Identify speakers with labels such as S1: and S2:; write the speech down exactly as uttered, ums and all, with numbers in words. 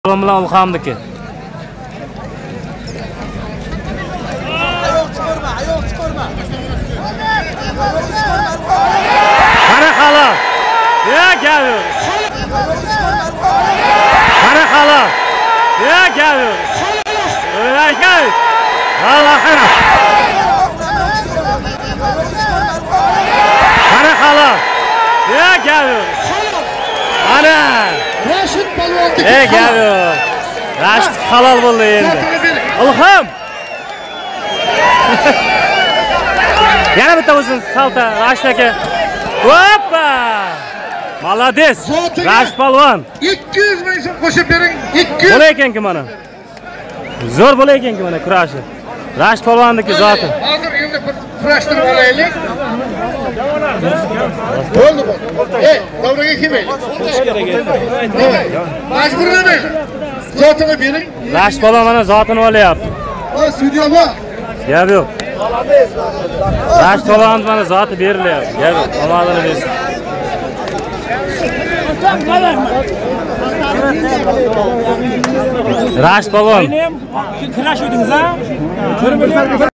S1: Oğlum bilan Ulxamniki. Qara halol. Ya gel. Qara halol. Ya gel. Ey gel. Allah qara. Qara halol. Ya gel. Ana.
S2: Raşit Palvondiki.
S1: Ey gel. Raşit halol bo'ldi endi. Ulxam. Yana bitta o'zin salta Raşit aka. Hoppa! Молодец. Raşit Palvon.
S2: ikki yuz ming so'm qo'shib bering. ikki yuz.
S1: Bo'lar ekan-ki mana. Zo'r bo'lar ekan-ki mana kurashi. Raşit Palvonniki zoti.
S2: Hozir endi bir kurashtirib olaylik. Bo'ldi bu. Ey, davraga kelmaylik. Majbur emas. Zotini bering.
S1: Raşit Palvon mana zotini olyapti.
S2: O studiyo bor.
S1: Gap yo'q. Raşit Palvon mana zoti berilyapti. Gap yo'q. Omadini bersin. Raşit Palvon.
S3: Kurash o'dingiz a?